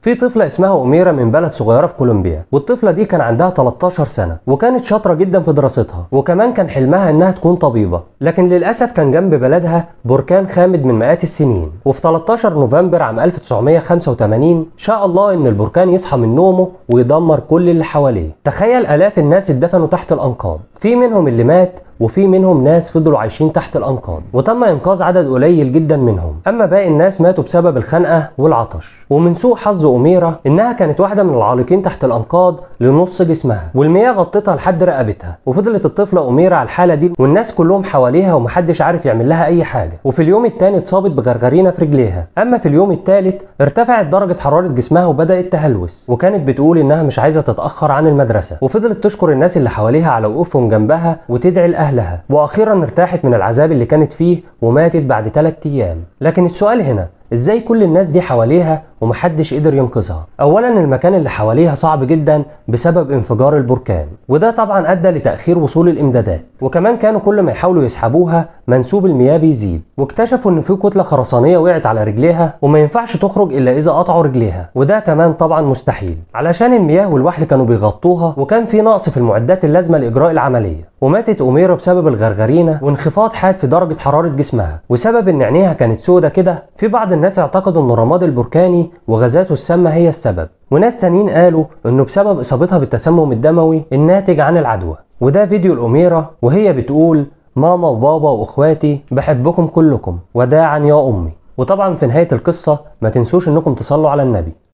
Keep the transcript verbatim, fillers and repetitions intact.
في طفلة اسمها أميرة من بلد صغيرة في كولومبيا، والطفلة دي كان عندها تلتاشر سنة وكانت شاطرة جدا في دراستها، وكمان كان حلمها انها تكون طبيبة. لكن للأسف كان جنب بلدها بركان خامد من مئات السنين، وفي تلتاشر نوفمبر عام ألف وتسعمية وخمسة وتمانين شاء الله ان البركان يصحى من نومه ويدمر كل اللي حواليه. تخيل آلاف الناس اتدفنوا تحت الأنقاض، في منهم اللي مات وفي منهم ناس فضلوا عايشين تحت الأنقاض، وتم إنقاذ عدد قليل جدا منهم، أما باقي الناس ماتوا بسبب الخنقة والعطش. ومن سوء حظ أميرة إنها كانت واحدة من العالقين تحت الأنقاض لنص جسمها، والمياه غطتها لحد رقبتها، وفضلت الطفلة أميرة على الحالة دي والناس كلهم حواليها ومحدش عارف يعمل لها أي حاجة. وفي اليوم الثاني اتصابت بغرغرينة في رجليها، أما في اليوم الثالث ارتفعت درجة حرارة جسمها وبدأت تهلوس، وكانت بتقول إنها مش عايزة تتأخر عن المدرسة، وفضلت تشكر الناس اللي حواليها على وقوفهم جنبها وتدعي لأهلها، وأخيرا ارتاحت من العذاب اللي كانت فيه وماتت بعد ثلاث أيام. لكن السؤال هنا، ازاي كل الناس دي حواليها ومحدش قدر ينقذها؟ اولا المكان اللي حواليها صعب جدا بسبب انفجار البركان، وده طبعا ادى لتأخير وصول الامدادات، وكمان كانوا كل ما يحاولوا يسحبوها منسوب المياه بيزيد، واكتشفوا ان في كتلة خرسانية وقعت على رجليها وما ينفعش تخرج الا اذا قطعوا رجليها، وده كمان طبعا مستحيل علشان المياه والوحل كانوا بيغطوها، وكان في نقص في المعدات اللازمة لاجراء العملية. وماتت أميرة بسبب الغرغرينة وانخفاض حاد في درجة حرارة جسمها، وسبب ان عينيها كانت سودة كده. في بعض الناس اعتقدوا ان الرماد البركاني وغازاته السامة هي السبب، وناس تانيين قالوا انه بسبب اصابتها بالتسمم الدموي الناتج عن العدوى. وده فيديو الأميرة وهي بتقول: ماما وبابا واخواتي بحبكم كلكم، وداعا يا امي. وطبعا في نهاية القصة ما تنسوش انكم تصلوا على النبي.